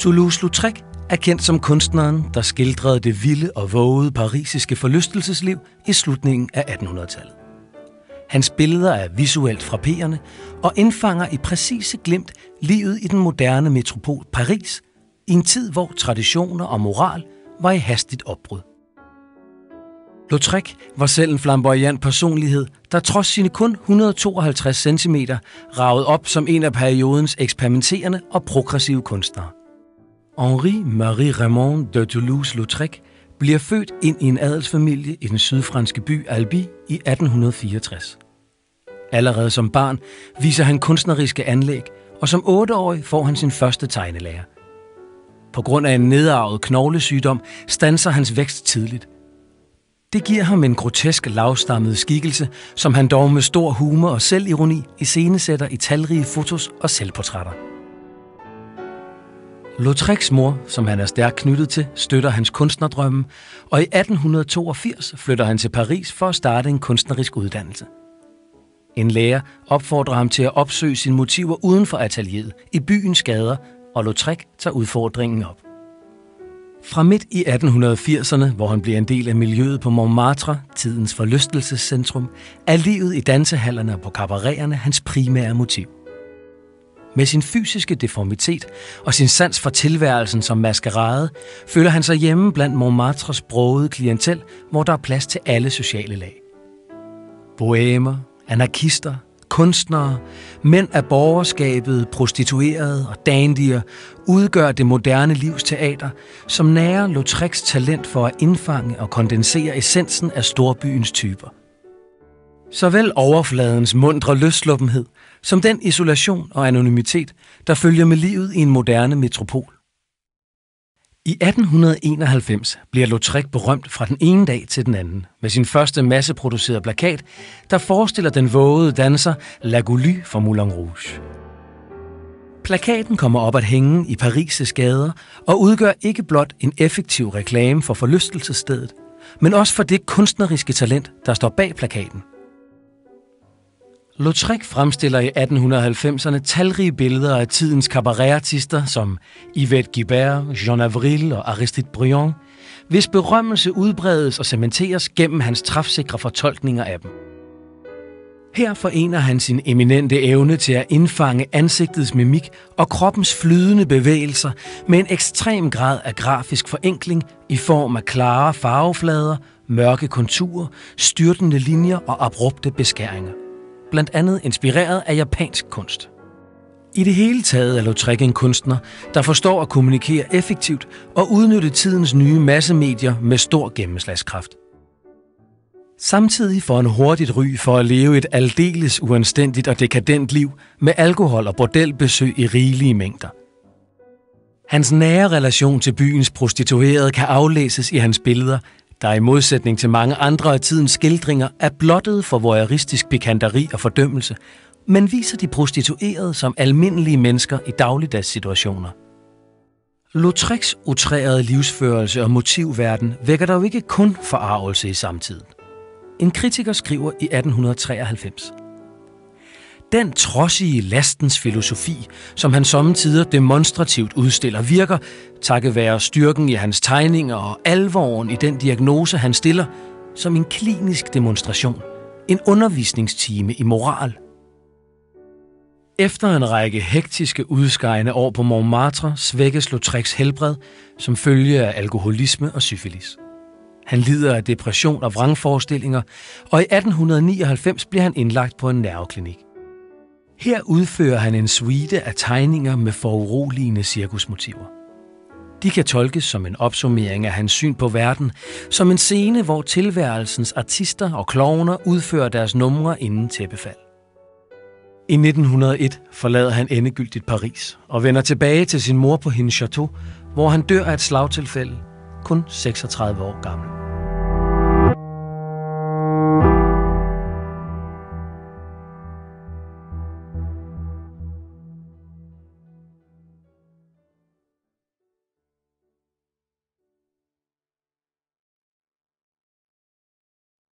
Toulouse-Lautrec er kendt som kunstneren, der skildrede det vilde og vågede parisiske forlystelsesliv i slutningen af 1800-tallet. Hans billeder er visuelt frapperende og indfanger i præcise glimt livet i den moderne metropol Paris i en tid, hvor traditioner og moral var i hastigt opbrud. Lautrec var selv en flamboyant personlighed, der trods sine kun 152 cm ragede op som en af periodens eksperimenterende og progressive kunstnere. Henri-Marie Raymond de Toulouse-Lautrec bliver født ind i en adelsfamilie i den sydfranske by Albi i 1864. Allerede som barn viser han kunstneriske anlæg, og som 8-årig får han sin første tegnelærer. På grund af en nedarvet knoglesygdom standser hans vækst tidligt. Det giver ham en grotesk lavstammet skikkelse, som han dog med stor humor og selvironi iscenesætter i talrige fotos og selvportrætter. Lautrecs mor, som han er stærkt knyttet til, støtter hans kunstnerdrømme, og i 1882 flytter han til Paris for at starte en kunstnerisk uddannelse. En lærer opfordrer ham til at opsøge sine motiver uden for atelieret, i byens gader, og Lautrec tager udfordringen op. Fra midt i 1880'erne, hvor han bliver en del af miljøet på Montmartre, tidens forlystelsescentrum, er livet i dansehallerne og på cabareterne hans primære motiv. Med sin fysiske deformitet og sin sans for tilværelsen som maskerade, føler han sig hjemme blandt Montmartres brogede klientel, hvor der er plads til alle sociale lag. Bohæmer, anarkister, kunstnere, mænd af borgerskabet, prostituerede og dandyer udgør det moderne livs teater, som nærer Lautrecs talent for at indfange og kondensere essensen af storbyens typer. Såvel overfladens mundre løssluppenhed, som den isolation og anonymitet, der følger med livet i en moderne metropol. I 1891 bliver Lautrec berømt fra den ene dag til den anden med sin første masseproducerede plakat, der forestiller den vågede danser La Goulue fra Moulin Rouge. Plakaten kommer op at hænge i Paris' gader og udgør ikke blot en effektiv reklame for forlystelsesstedet, men også for det kunstneriske talent, der står bag plakaten. Lautrec fremstiller i 1890'erne talrige billeder af tidens cabaretartister som Yvette Guibert, Jean Avril og Aristide Briand, hvis berømmelse udbredes og cementeres gennem hans træfsikre fortolkninger af dem. Her forener han sin eminente evne til at indfange ansigtets mimik og kroppens flydende bevægelser med en ekstrem grad af grafisk forenkling i form af klare farveflader, mørke konturer, styrtende linjer og abrupte beskæringer. Blandt andet inspireret af japansk kunst. I det hele taget er Lautrec en kunstner, der forstår at kommunikere effektivt og udnytte tidens nye massemedier med stor gennemslagskraft. Samtidig får han hurtigt ry for at leve et aldeles uanstændigt og dekadent liv med alkohol og bordelbesøg i rigelige mængder. Hans nære relation til byens prostituerede kan aflæses i hans billeder, der i modsætning til mange andre af tidens skildringer er blottet for voyeuristisk pikanteri og fordømmelse, men viser de prostituerede som almindelige mennesker i dagligdags situationer. Lautrecs outrerede livsførelse og motivverden vækker dog ikke kun forargelse i samtiden. En kritiker skriver i 1893: Den trodsige lastens filosofi, som han sommetider demonstrativt udstiller, virker, takket være styrken i hans tegninger og alvoren i den diagnose, han stiller, som en klinisk demonstration, en undervisningstime i moral. Efter en række hektiske udskejende år på Montmartre svækkes Lautrecs helbred som følge af alkoholisme og syfilis. Han lider af depression og vrangforestillinger, og i 1899 bliver han indlagt på en nerveklinik. Her udfører han en suite af tegninger med foruroligende cirkusmotiver. De kan tolkes som en opsummering af hans syn på verden, som en scene, hvor tilværelsens artister og klovner udfører deres numre inden tæppefald. I 1901 forlader han endegyldigt Paris og vender tilbage til sin mor på hendes chateau, hvor han dør af et slagtilfælde, kun 36 år gammel.